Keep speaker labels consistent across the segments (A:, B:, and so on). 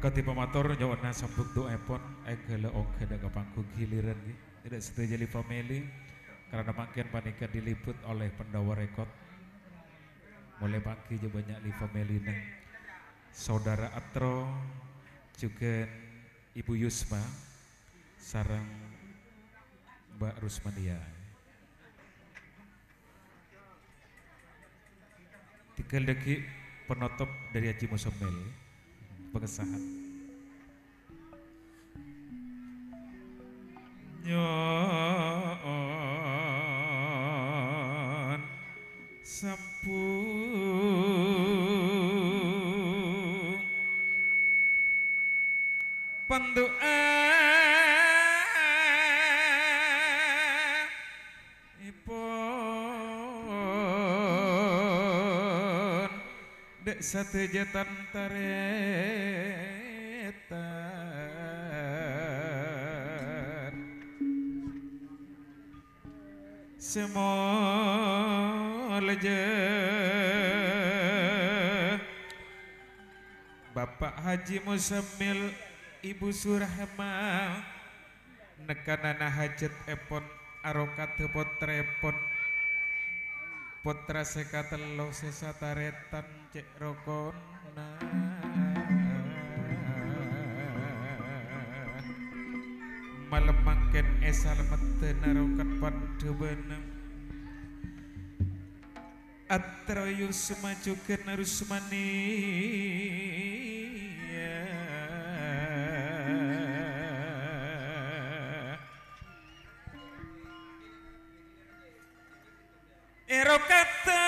A: Kati pamator nyawana sambuk doepon egala oke daga panggung giliran tidak setuju li family karena makin panikan diliput oleh Pendawa Rekod mulai pagi juga banyak li family neng saudara Atro juga Ibu Yusma sarang Mbak Rusmania. Tiga lagi penutup dari Haji Musamil pengesahan. Nyon sampung pandoa ipon dek satu jatan taretan semua leje Bapak Haji Musamil Ibu Surahma nekanana hajat epon arokat potrepon putra sekatelo sesataretan cek rokona malam mangken esal meten arokat pandebeneng Atro Yusma juga narusmani erokata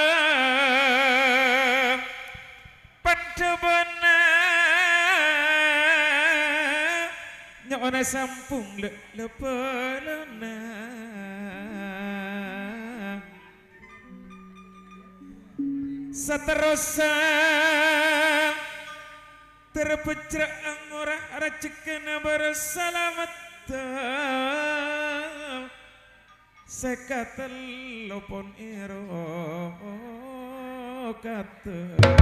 A: pandebana nyona sampung lepelana saterosa terpecrang ora rajekana bersalamatan sekatelopon ero kata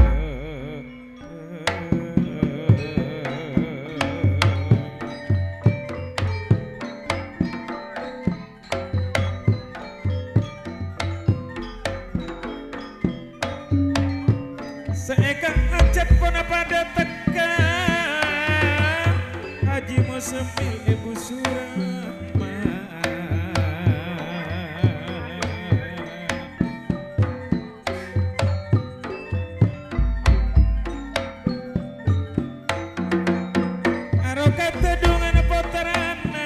A: seekang ajat pun pada tekan Haji Musamil Ibu Surahma arokat dengan potrana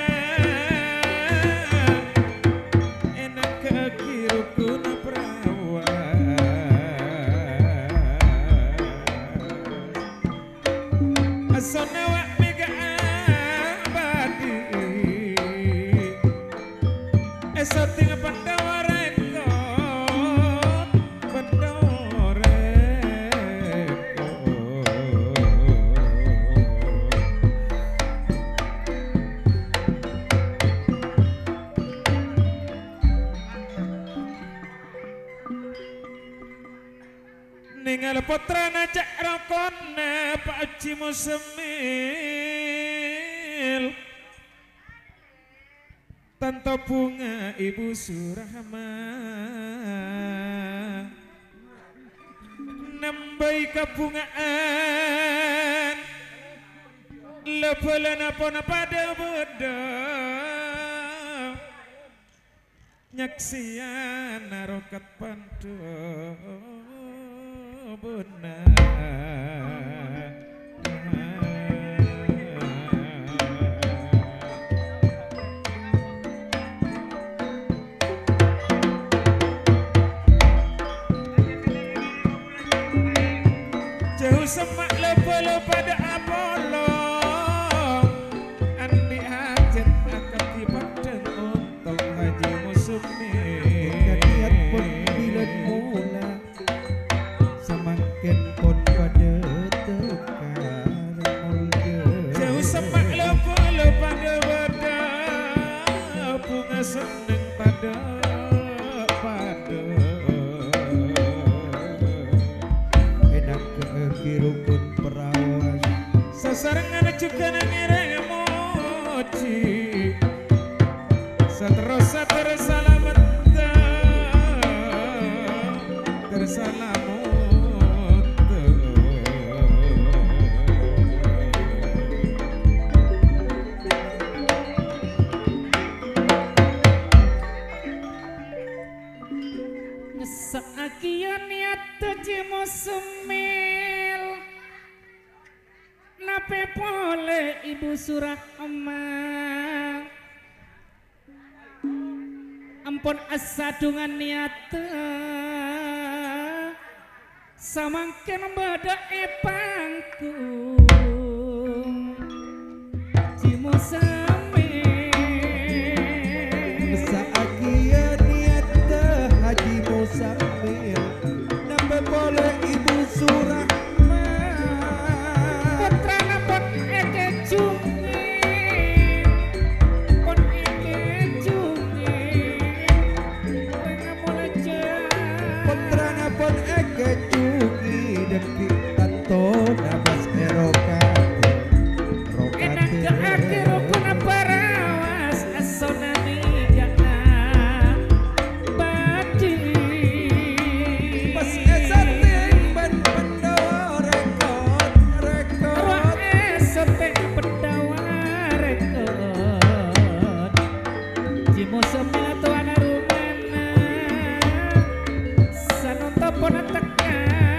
A: enak kekirukuna perawan asana wa mega abadi esoting Pendawa Rekod Pendawa Rekod ningal putrana cak rokona Pak Haji Musamil tanto bunga Ibu Surahma nambai kabungaan lepelan apona pada beda nyaksian narokat pandu benar jauh semak lepo pada Apollo andi hajat akad dipandang untuk Haji Musamil
B: niat pun bilen mula semakin pun pada tekan mulga
A: jauh semak lepo pada beda bunga seneng pada
B: enak kirukun perawan
A: salamut
C: Ngesakian niat tujimu semil Nape pole ibu surah emak Ampun asadungan niat Samangkin bada epangku Jimu semil
B: Sakia niat teh Haji Musamil Nampak boleh ibu surah
C: Putra napot eke cungin Pon eke cungin Rena mulai
B: Putra napon eke cungi Deki tato nabas erokate
C: Enak ke akhir kuna parawas asonami gana badi
B: Pas esating ban pendawa rekod
C: Ruang esotek pendawa rekod Jimu semila tuan rumana Sanonto pona teka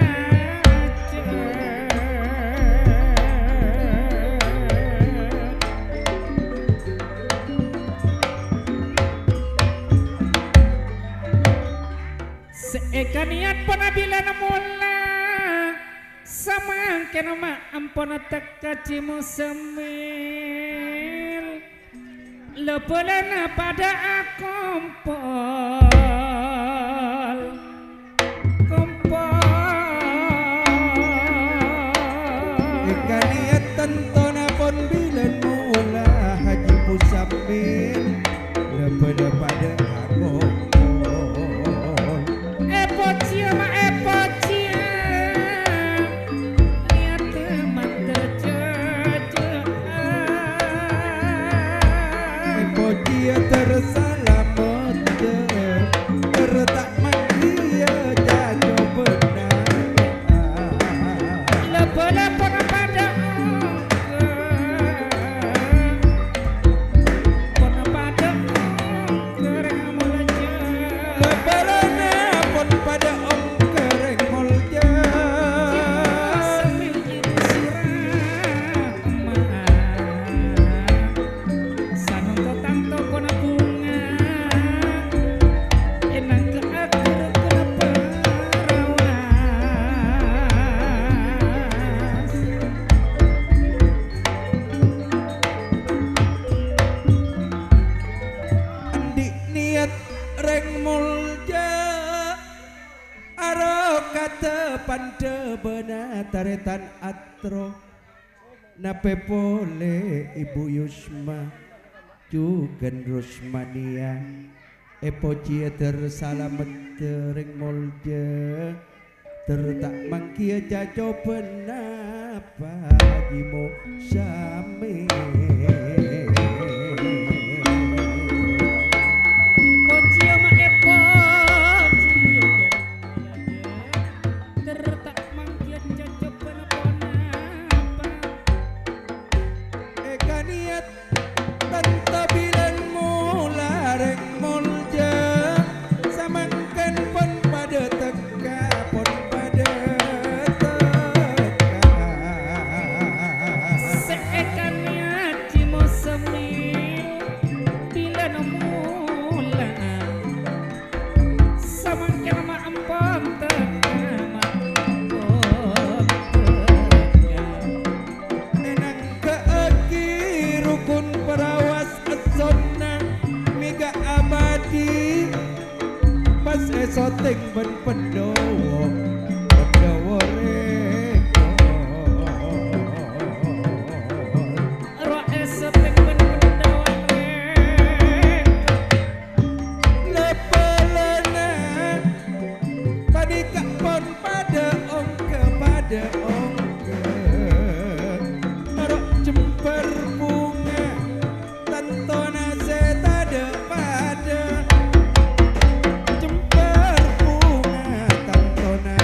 C: Seeka niat penabila mula Sama kenoma ampona teka jimu semil Lepelana pada akompol
B: Ika niat tentona pon bilan mula Haji Musamil Lepada pada aku
C: Epocia ma epocia Niat teman
B: Dia tersalamat tertak mandia jago benar
C: Lepo-lepo pada Pona pada Kereng mulanya
B: lebarana pun pada om kereng molja
C: Sambil ibu surah emak Sanonto tanto pona bunga Enang ke akhir kena perawas
B: Andi niat reng molja aro kata pande bena taretan atro nape pole ibu Yusma Jugen Rusmania Epocia tersalamet reng molja tertak mangkia jajo benapa Haji Musamil
C: Pocio ma epocio Tertak mangkian cocok penapa
B: Eka niat tanpa bilan mula reng molja samangkan pon pada teka pon pada teka
C: Seekan niat cimo semil Bila nomula Samangkin ma ampon teka ma ampon teka
B: enang keeki rukun perawas asonna miga abadi pas esoting ben pendowo pendowo rekod
C: Roh esoteng ben pendawan
B: lepelana panika pon pada ong kepada ong marok jemper bunga tantona setada pada jemper bunga tantona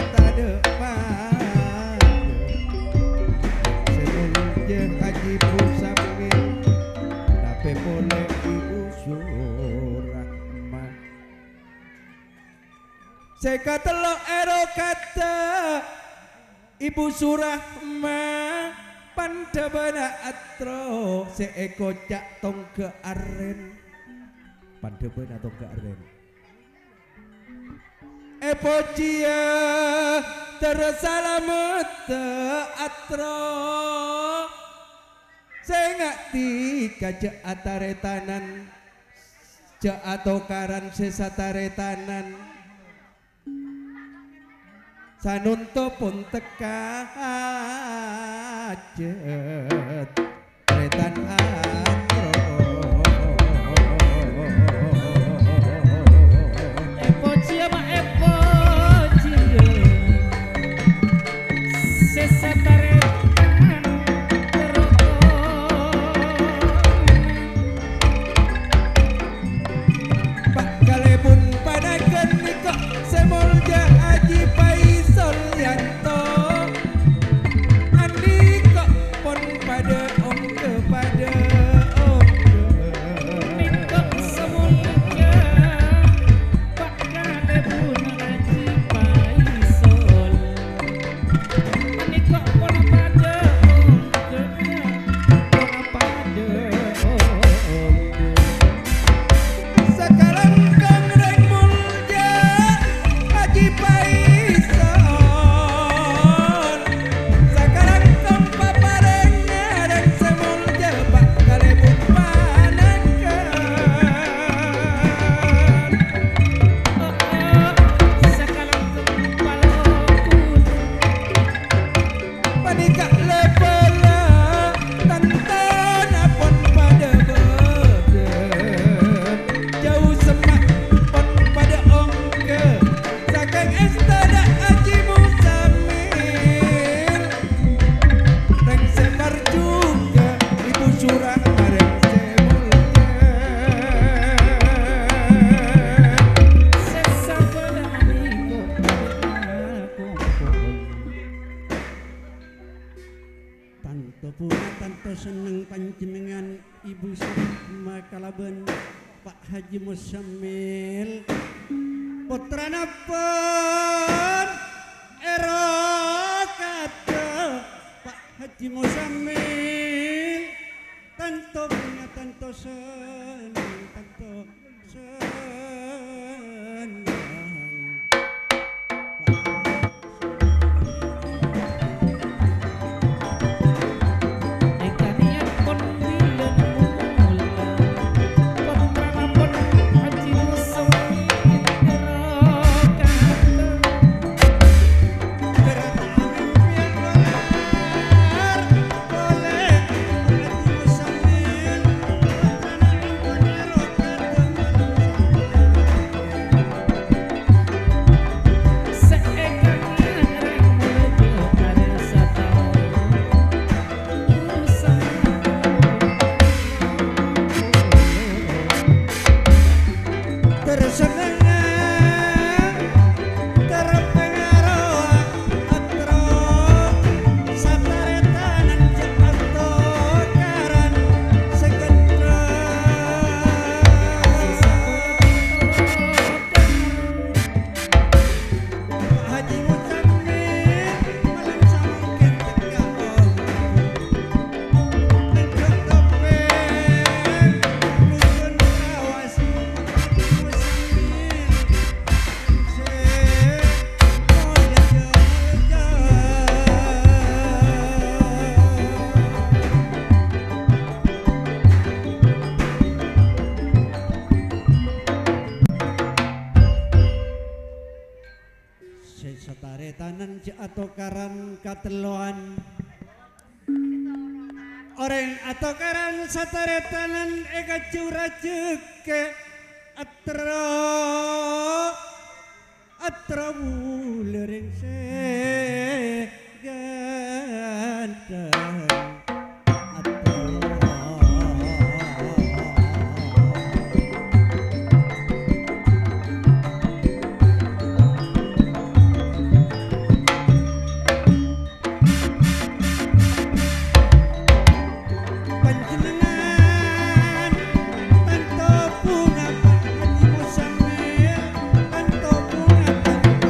B: Seka telok ero kata Ibu Surahma Pandabana atro seeko cak tongke aren Pandabana tongke aren Epocia tersalamet atro Sengakti kaja ataretanan ja atau karan sesataretanan sanunto pun tekajet retan atro
C: Epocia ma epocia sesataretan
B: Pak kalebun panaken niko semolja aji paisol yanto andiko pon pada om kepada om
C: Mingkok semulja Pak kalebun aji paisol Mingkok pon pada
B: sekarang kang reng mulja aji paisol sekarang kang papareng reng semulja pak kalebun panaken
C: Sakalang kepalokun
B: panika lepela tantan apon pada bede jauh semak pon pada ongke saking estada aji musamil reng semar juga ibu surah reng semulja
C: sesabelaniko
D: Tanto puna tanto seneng panjenengan Ibu Surahma kalaben Pak Haji Musamil putrana pun ero kata Pak Haji Musamil tanto punya tanto seneng
C: Ekanian pon bilen mula Pemrana pon haji musamil
D: Setaretanan atau karan kateloan orang atau karan sataretanan ega curah jeke atra bulereng ganteng tanto puna Pak Haji Musamil tanto puna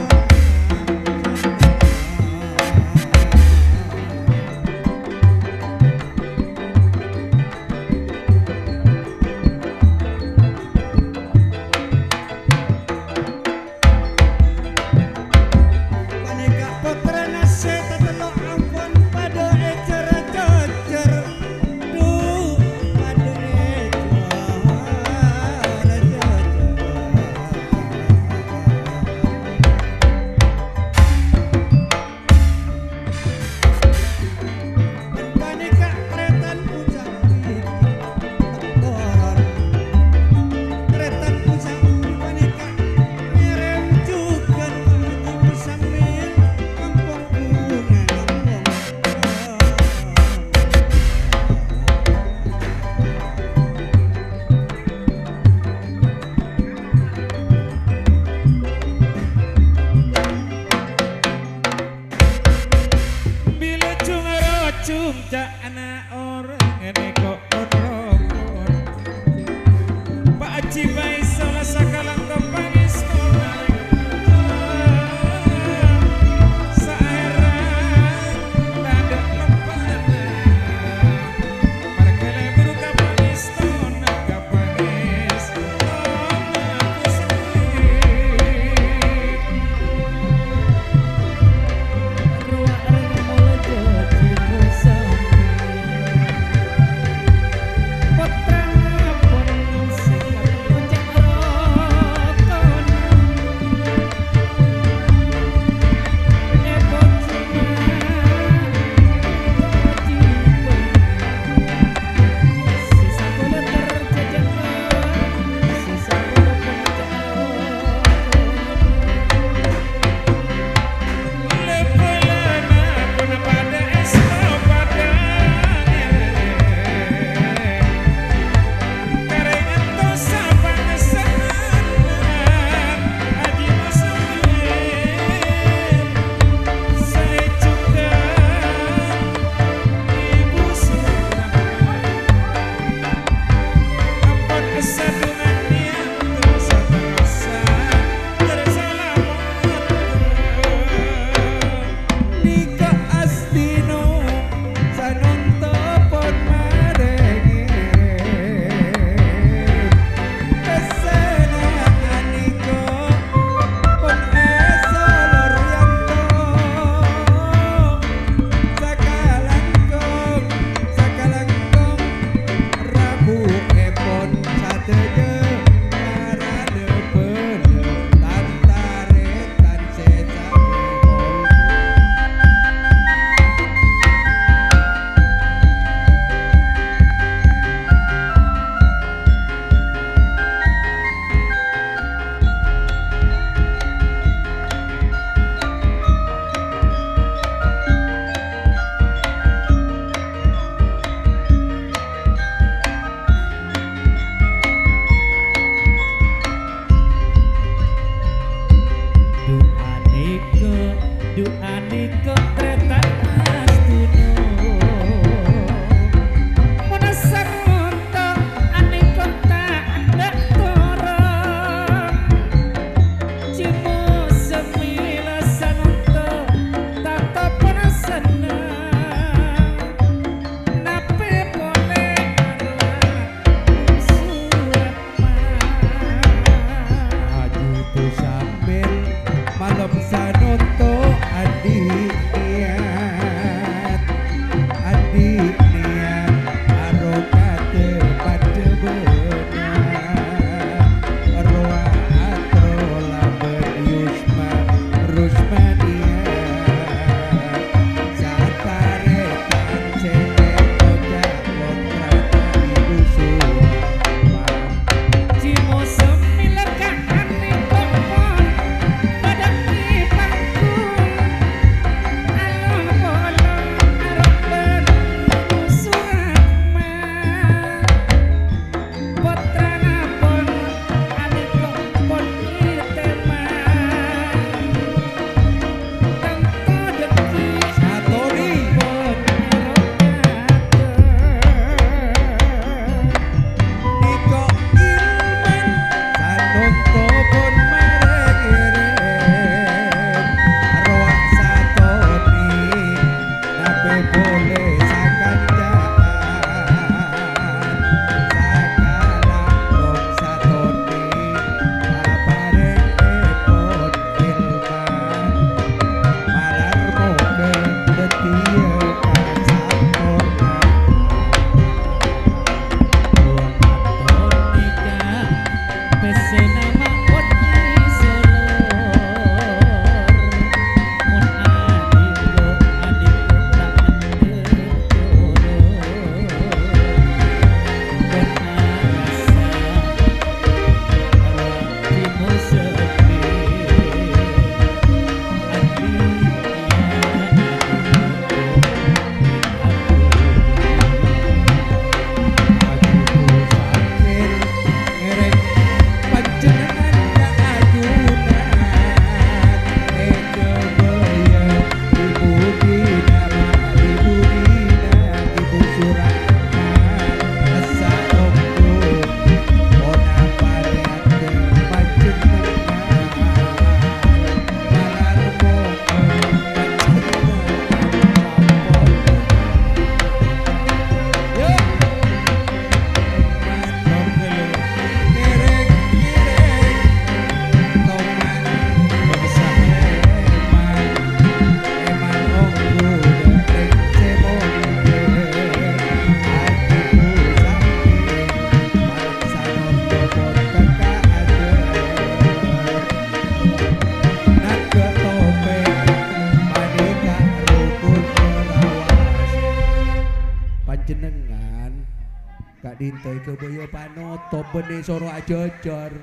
B: Dintoy kebaya panoto bene soro ajojar.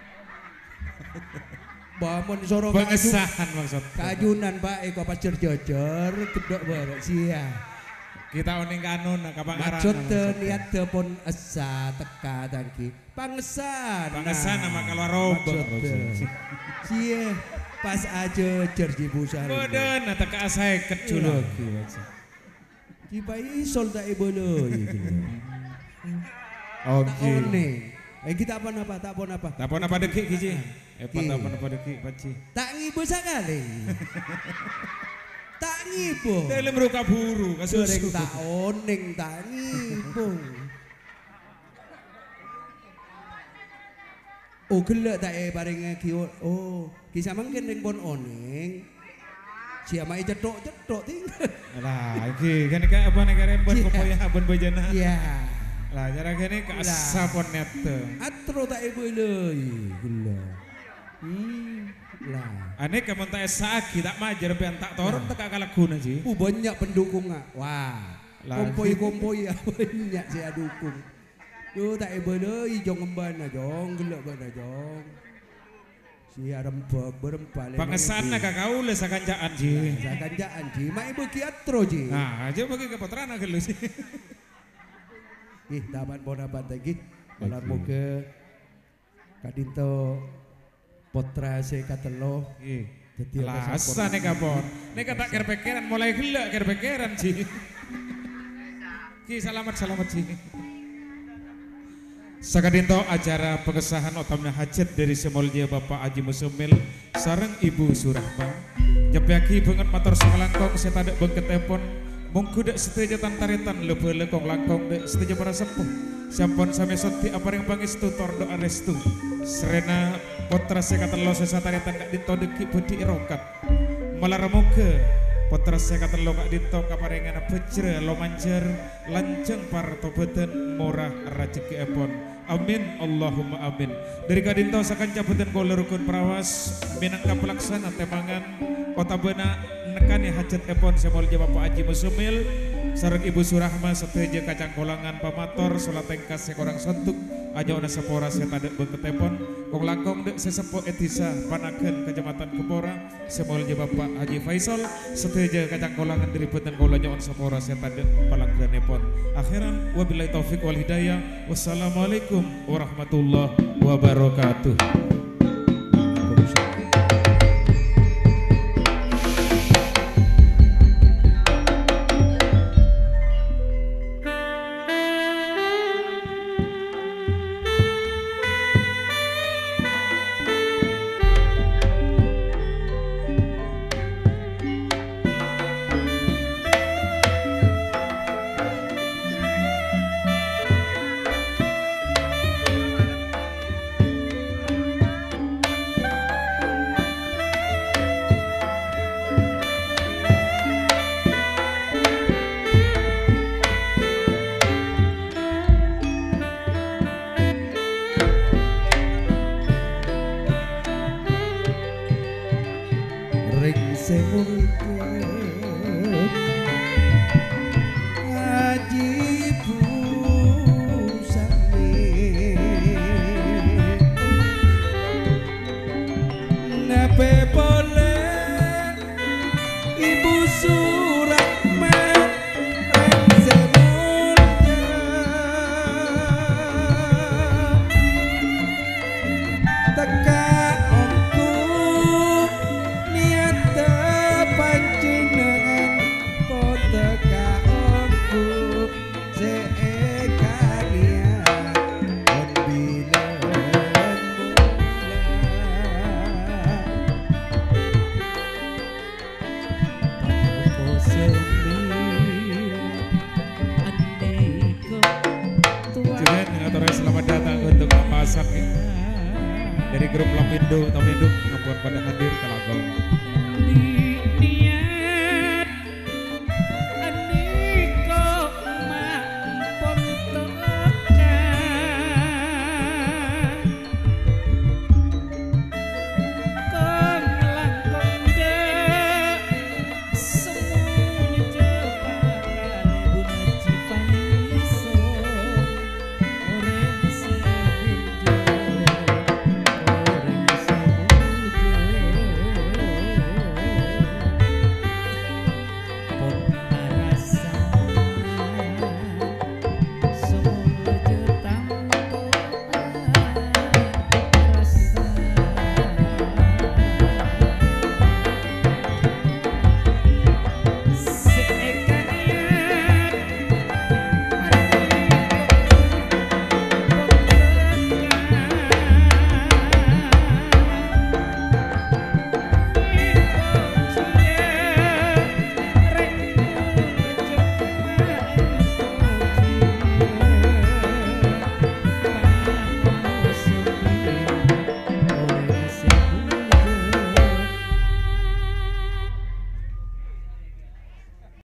B: Bamun soro
A: pengesahan maksud.
B: Kajunan Pak Eko pacer jojar gedok barek sia.
A: Kita oning kanun kapangaran.
B: Maksud niat pun esa teka tangki. Pangesan.
A: Pangesan sama kalau robo.
B: Sia pas aja jerji busan.
A: Boden teka saya kecul.
B: Tiba isol tak ibolo.
A: Oke.
B: Kita apa napa tak pon apa?
A: Tak pon apa dekik kiji. Tak pon apa dekik panci.
B: Tak ngibu sakali. Tak ngibu.
A: Dalam ruka buru
B: kasusu. Tak oning tak ngibu. Oh gelek tak bareng ki. Oh, ki samangken ning pon oning. Siapa yang cetok tinggal.
A: Lah, iki kan kayak apa nih karembon kopoya abon bejana.
B: Iya.
A: Lah, cara gini ke asapon nete.
B: Atro tak ibu lagi, gula. Lah.
A: Aneh kamu tak esaki tak majer pian tak torong tak kalah guna sih.
B: Banyak pendukung ah. Wah. Kompoi banyak saya dukung. Yo tak ibu lagi jong embana jong gelak bana jong. Si rempek berempal.
A: Pangesan nak kau les sakanjaan ji.
B: Sakanjaan ji. Mak ibu kiatro ji.
A: Nah, aja bagi keputraan agak lu sih.
B: Ih, dapat bonaban lagi. Malam muka Kadinto Potra se katelo
A: Lasa nih kapon. Nih kata kerpekeran mulai gila kerpekeran sih. Ki selamat sih. Sakadinto acara pengesahan otamna hajat dari semolnya Bapak Haji Musumil sareng Ibu Surahma. Jepyaki banget motor sangalangkong setadek bengket epon. Mungkudak setuju tantaritan lebih-lekong langkong dek setuju para sepuh. Sampun sami soti aparing pangestu tordo arestu. Serena potra sekatelo sesataritan kak dinto deki budi irokat. Malaramuke potra sekatelo kak dinto kaparingan bejre lo manjer lanceng parto beten murah rajeki epon. Amin Allahumma amin. Dari kadinto sakan cabutan kula rukun prawas minangka pelaksana temangan kota bena nekani hajat epon semolja Bapak Haji Musumil sareng Ibu Surahma setuju kacang kolangan pamator sholat tengkas sekorang sentuk aja ona sepora setadek bengketepon kong langkong dek sesepo etisa panaken kecamatan Kepora semolja Bapak Haji Faisal setuju kacang kolangan diributan kolanya on sepora setadek palangganepon. Akhiran wabillahi taufik wal hidayah. Wassalamualaikum warahmatullahi wabarakatuh. Selamat datang untuk Pak Asak dari grup Lapindo, Tapindo, ngapuan pada hadir ke Lagong.